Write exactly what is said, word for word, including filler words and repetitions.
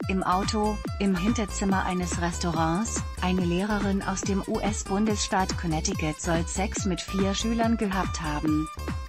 Im Auto, im Hinterzimmer eines Restaurants. Eine Lehrerin aus dem U S-Bundesstaat Connecticut soll Sex mit vier Schülern gehabt haben.